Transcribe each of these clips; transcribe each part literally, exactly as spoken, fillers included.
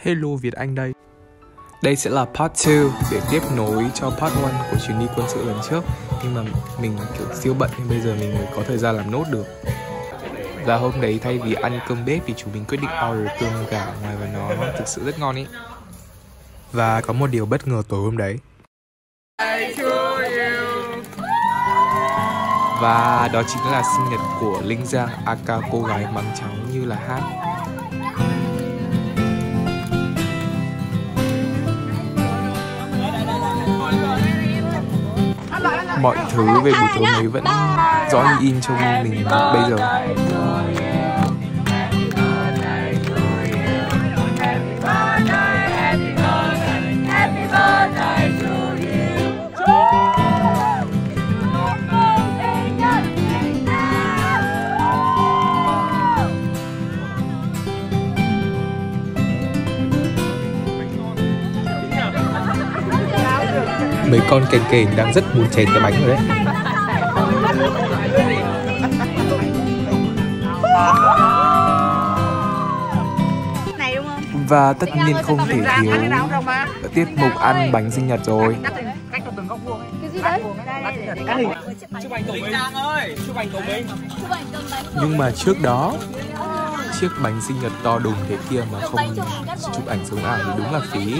Hello Việt Anh đây. Đây sẽ là part hai để tiếp nối cho part một của chuyến đi quân sự lần trước. Nhưng mà mình kiểu siêu bận nên bây giờ mình mới có thời gian làm nốt được. Và hôm đấy thay vì ăn cơm bếp thì chúng mình quyết định order cơm gà ở ngoài và nó thực sự rất ngon ý. Và có một điều bất ngờ tối hôm đấy. Và đó chính là sinh nhật của Linh Giang aka cô gái mắng cháu như là hát. Mọi thứ về buổi tối ấy vẫn rõ như in trong mình bây giờ. Mấy con kền kền đang rất muốn chén cái bánh rồi đấy. Và tất nhiên không thể thiếu tiết mục ăn bánh sinh nhật rồi. Nhưng mà trước đó, chiếc bánh sinh nhật to đùng thế kia mà không chụp ảnh sống ảo thì đúng là phí.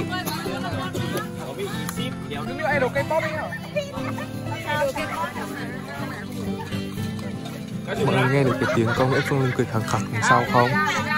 Mọi người nghe được cái tiếng công nghệ Phương Linh cười khẳng khặc đằng sau không?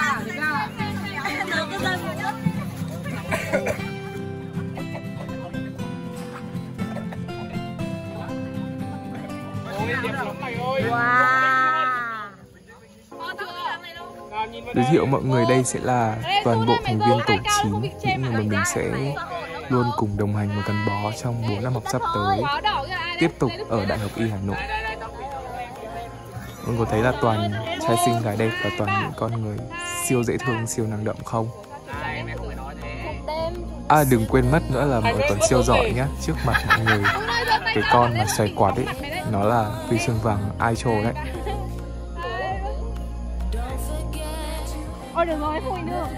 Giới thiệu mọi người, đây sẽ là toàn bộ thành viên tổ chín, những người mà mình sẽ luôn cùng đồng hành và gắn bó trong bốn năm học sắp tới, tiếp tục ở Đại học Y Hà Nội. Mình có thấy là toàn trai xinh gái đẹp và toàn những con người siêu dễ thương, siêu năng động không? À đừng quên mất nữa là mọi người còn siêu giỏi nhá. Trước mặt mọi người, cái con mà xoay quạt ấy, nó là huy chương vàng Aicho đấy. Ôi đừng nói vui nữa.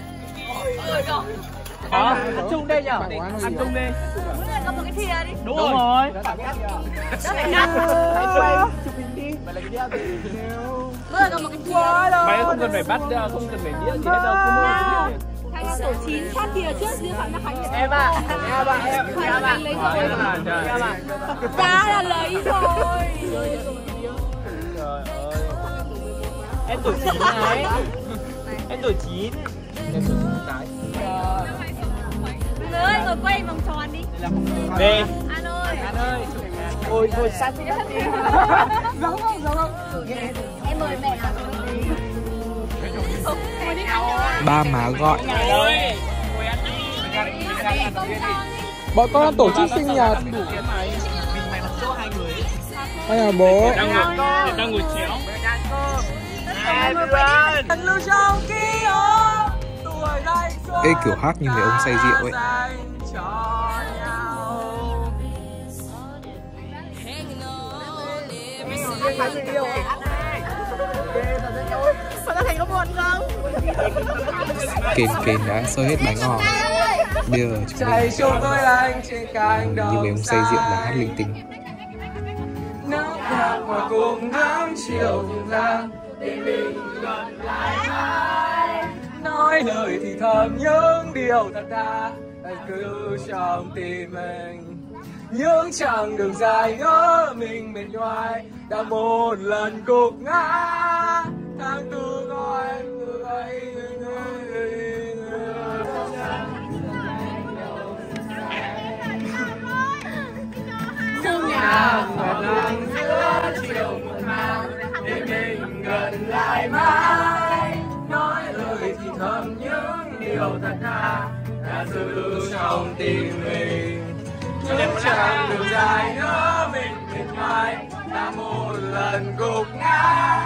Đó, ăn chung đây nhở? Ăn chung đi. Mỗi người có một cái thìa đi. Đúng, Đúng rồi. Đó phải cắt. Quay chụp hình đi. Mày lấy cái đĩa gì? Mỗi người có một cái thìa. Mày không cần phải bắt, không cần phải đĩa gì hết đâu. Cứ mua Thằng là tổ chín phát thìa trước riêng Phạm Đắc Khánh. em ạ, em ạ, em ạ. Lấy rồi. Em ạ. Ta là lấy rồi. Em tuổi chín này. Em tuổi chín. Em tuổi chín cái. Người ơi, ngồi quay vòng tròn đi. Về. An ơi. An ơi. Ôi, thôi sát đi. Giống không, giống không? Em mời mẹ à? Ba má gọi. Bọn con đang tổ chức sinh nhật. Hay là bố? Đang ngồi, đang ngồi chéo. Ê kiểu hát như mấy ông say rượu ấy. Kền kền đã xơi hết bánh ngọt. Bây giờ chúng mình như mấy ông say rượu là hát linh tinh. Nói lời thì thầm những điều thật tha cứ trong tim mình. Những chặng đường dài ngỡ mình mệt nhoài đã một lần gục ngã. Tháng tư gọi người khung nhà ngọt ngào giữa chiều muộn màng để mình gần lại mãi. Nói lời thì thầm những điều thật tha đã giữ trong tim mình. Những chặng đường dài nữa mình mệt mỏi đã một lần gục ngã.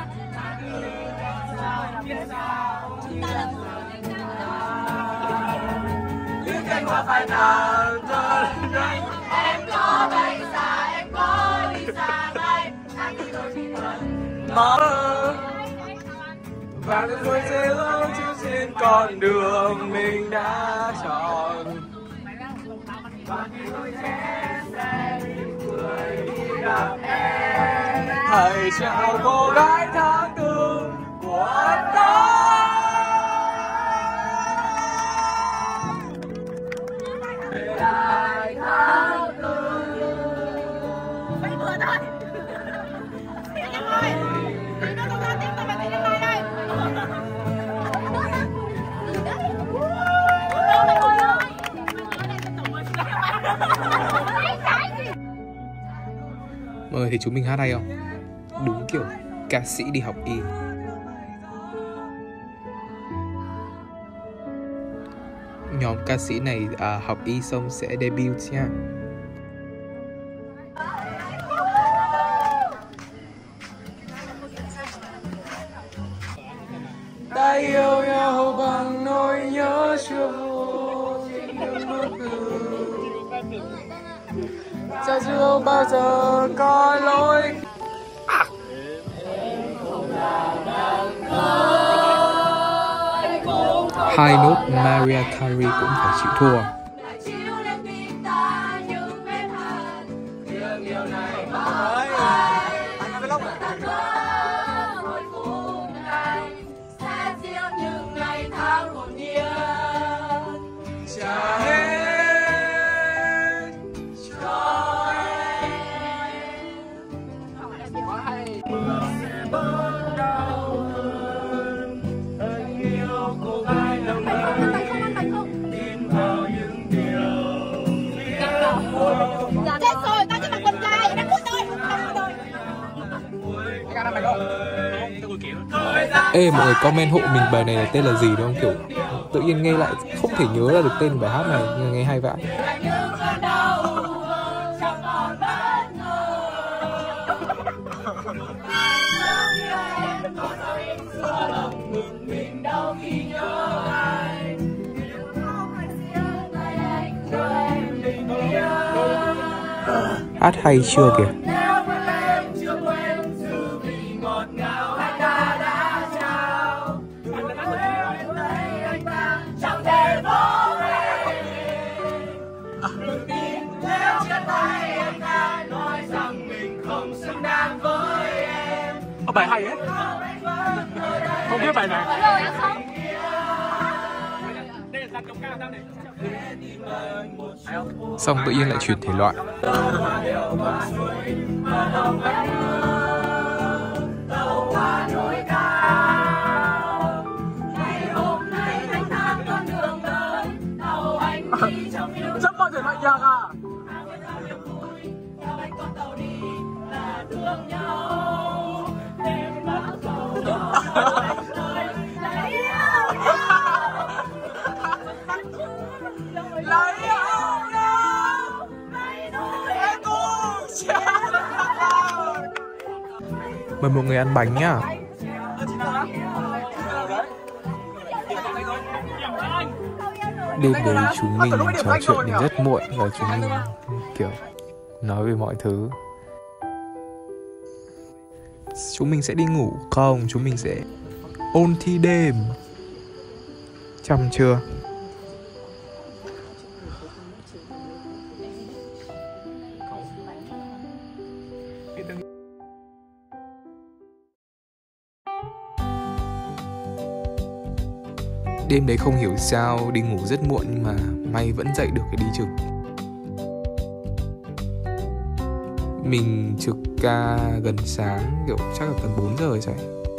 Những cánh hoa phai tàn giờ đây em có bay xa, em có đi xa đây. Anh đi rồi chỉ cần mơ và được vui dễ lâu chiếu trên con đường mình đã chọn. Và khi tôi sẽ người đi gặp em, hãy chào cô gái tháng tư của tôi. Về lại tháng tư. Bây vừa thôi. Đi nhanh thôi. Đi nó không ra tiếng tôi phải đi nhanh đây. Mọi người thấy chúng mình hát hay không? Đúng kiểu ca sĩ đi học y. Nhóm ca sĩ này à, học y xong sẽ debut nha. Ta yêu nhau bằng nỗi nhớ chưa vô những bức thư, cha chưa bao giờ có lỗi. À. Hai nốt Mariah Carey cũng phải chịu thua. Ê, mọi người comment hộ mình bài này là tên là gì đúng không? Kiểu tự nhiên nghe lại không thể nhớ ra được tên bài hát này, nhưng nghe hay vãi. Hát hay chưa kìa. Có bài hay ấy. Không biết bài này. Xong tự nhiên lại chuyển thể loại. Sắp bao giờ lại nhạc à? Mời mọi người ăn bánh nhá. Đêm đấy chúng mình trò chuyện đến rất muộn và chúng mình kiểu nói về mọi thứ. Chúng mình sẽ đi ngủ không? Chúng mình sẽ ôn thi đêm. Chăm chưa? Đêm đấy không hiểu sao đi ngủ rất muộn nhưng mà may vẫn dậy được để đi trực. Mình trực ca gần sáng, kiểu chắc là tầm bốn giờ rồi chạy.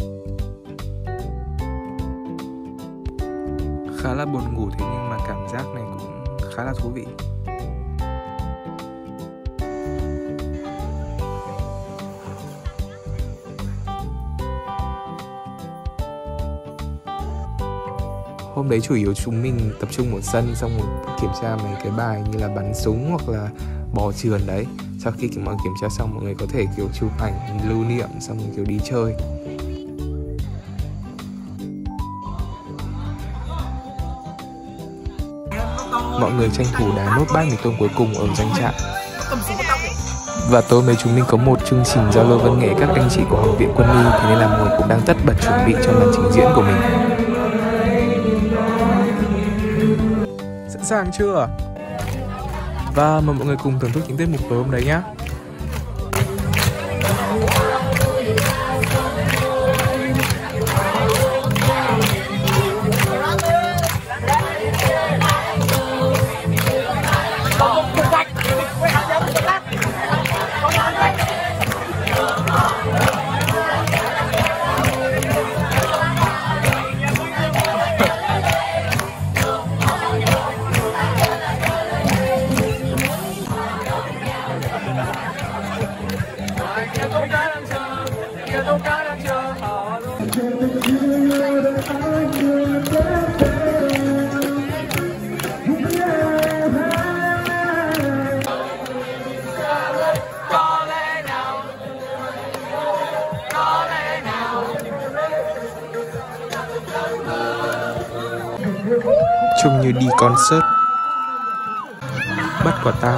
Khá là buồn ngủ thế nhưng mà cảm giác này cũng khá là thú vị. Hôm đấy chủ yếu chúng mình tập trung một sân xong rồi kiểm tra mấy cái bài như là bắn súng hoặc là bò trườn đấy. Sau khi mọi kiểm tra xong mọi người có thể kiểu chụp ảnh lưu niệm xong rồi kiểu đi chơi. Mọi người tranh thủ đá nốt bát mì tôm cuối cùng ở doanh trại. Và tối mấy chúng mình có một chương trình giao lưu văn nghệ các anh chị của Học viện Quân y, thế nên là mọi người cũng đang tất bật chuẩn bị cho màn trình diễn của mình. Sẵn sàng chưa? Và mời mọi người cùng thưởng thức những tiết mục tối hôm đấy nhé. Trông như đi concert. Bắt quả tang.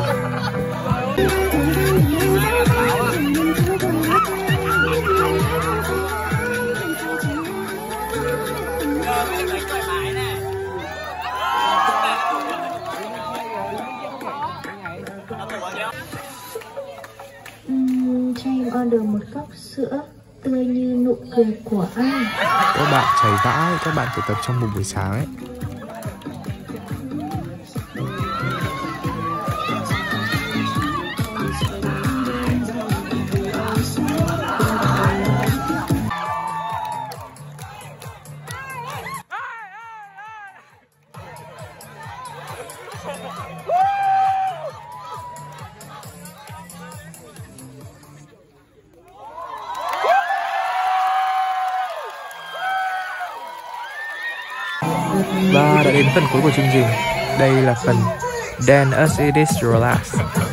Uhm, cho em order một cốc sữa tươi như nụ cười của anh. Các bạn chảy vãi, các bạn phải tập trong một buổi sáng ấy. Và đã đến phần cuối của chương trình. Đây là phần Dance as it is your last.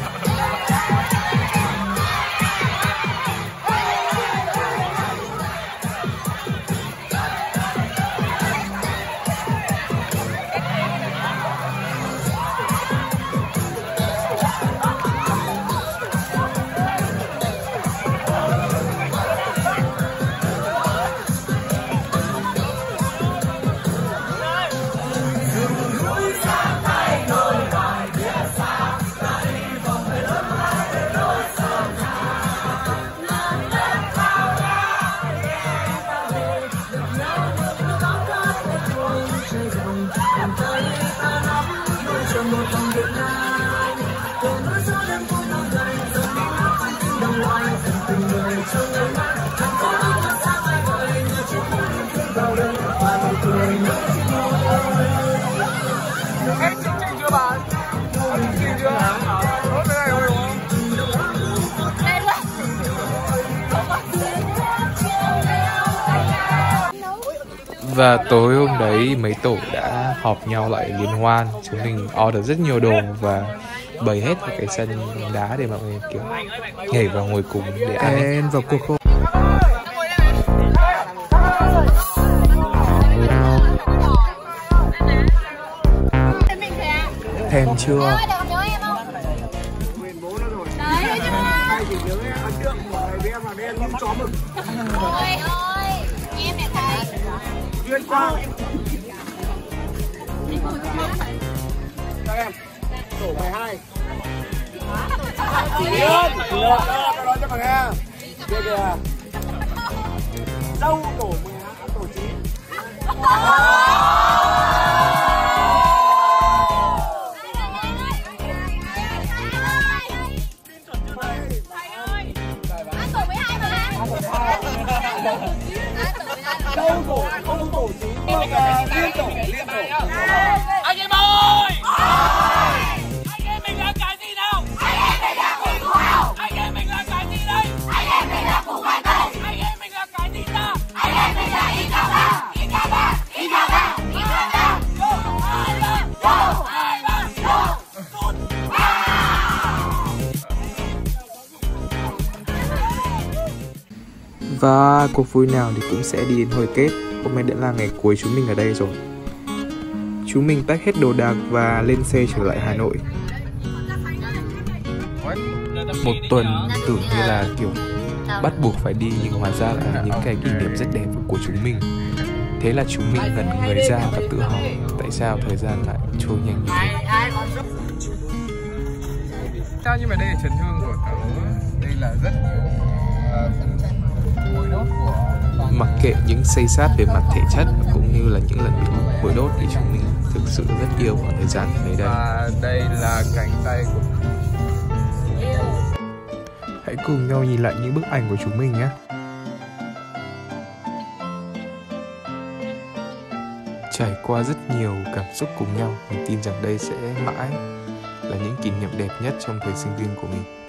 Và tối hôm đấy mấy tổ đã họp nhau lại liên hoan. Chúng mình order rất nhiều đồ và bày hết vào cái sân đá để mọi người kiểu nhảy vào ngồi cùng để ăn. Em vào cuộc không? Thèm chưa? Ôi ơi, em này thầy Duyên Quang. Các em, tổ mười hai. Duyên, được, tôi nói cho bạn nghe. Kia kìa. Dâu tổ mười hai, tổ chín. Đâu tổ không tổ chín mà liên tổ liên tổ. Anh em ơi! Anh em mình là cái gì nào? anh em mình là quỷ của hào. Anh em mình là cái gì đây? Anh em mình là củ khoai tây. Anh em mình là cái gì ta? Anh em mình là ít cao ba, ít cao ba, ít cao ba, ít cao ba. Go! Hai ba! Go! Hai ba! Go! Sút! Và cuộc vui nào thì cũng sẽ đi đến hồi kết. Hôm nay đã là ngày cuối chúng mình ở đây rồi. Chúng mình pack hết đồ đạc và lên xe trở lại Hà Nội. Một tuần tưởng như là kiểu bắt buộc phải đi, nhưng hóa ra là những cái kỷ niệm rất đẹp của chúng mình. Thế là chúng mình ngẩn người ra và tự hỏi tại sao thời gian lại trôi nhanh như thế. Sao nhưng mà đây là chấn thương của tớ. Đây là rất nhiều mũi đốt của. Mặc kệ những xây xát về mặt thể chất cũng như là những lần bị mũi đốt thì chúng mình thực sự rất yêu khoảng thời gian ở đây. Và đây là cánh tay của. Hãy cùng nhau nhìn lại những bức ảnh của chúng mình nhé. Trải qua rất nhiều cảm xúc cùng nhau, mình tin rằng đây sẽ mãi là những kỷ niệm đẹp nhất trong thời sinh viên của mình.